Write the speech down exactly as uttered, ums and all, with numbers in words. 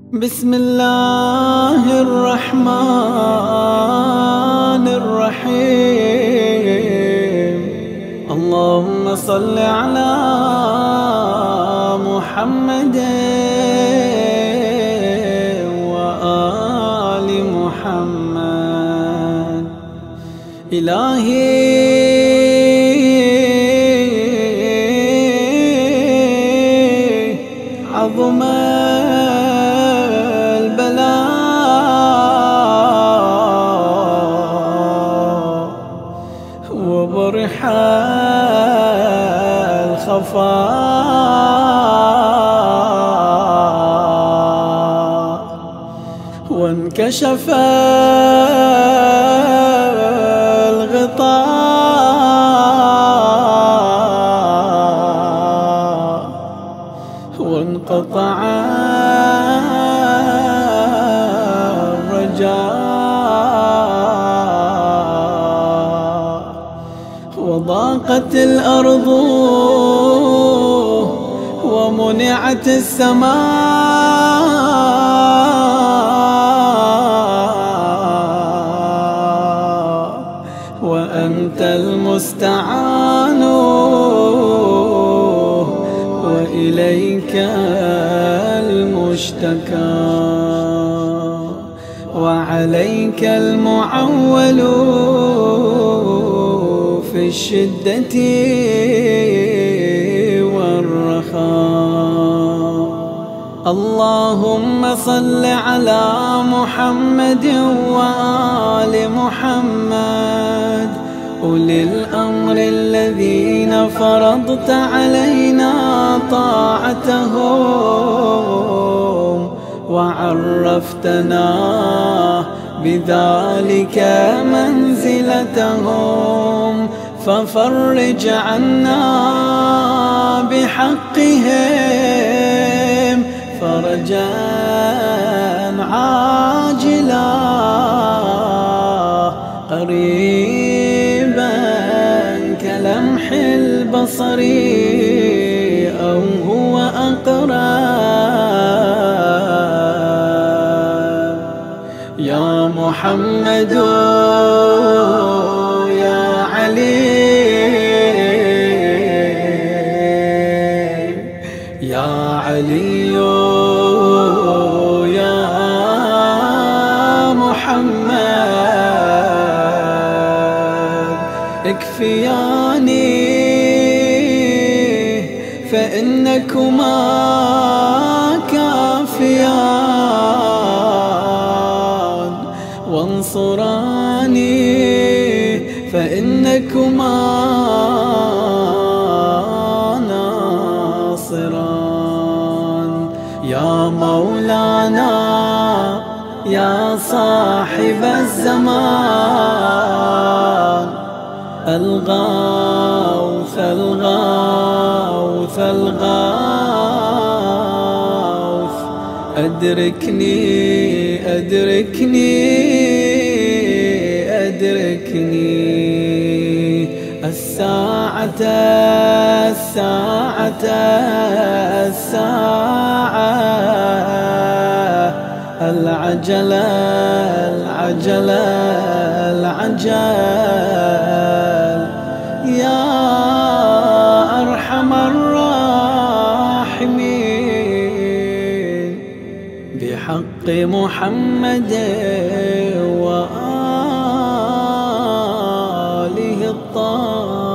بسم الله الرحمن الرحيم. اللهم صل على محمد وآل محمد. إلهي عظم وبرح الخفاء وانكشف الغطاء وانقطع الرجاء وضاقت الأرض ومنعت السماء وأنت المستعان وإليك المشتكى وعليك المعول في الشدة والرخاء. اللهم صل على محمد وآل محمد أولي الأمر الذين فرضت علينا طاعتهم وعرفتنا بذلك منزلتهم، ففرج عنا بحقهم فرجا عاجلا قريبا كلمح البصر أو هو أقرب. يا محمد يا علي يا علي يا محمد اكفياني فإنكما كافيان وانصراني فإنكما ناصران. يا مولانا يا صاحب الزمان الغوث الغوث الغوث أدركني أدركني أدركني الساعة الساعة الساعة العجلة العجلة العجل. يا أرحم الراحمين بحق محمد وآله الطاهرين.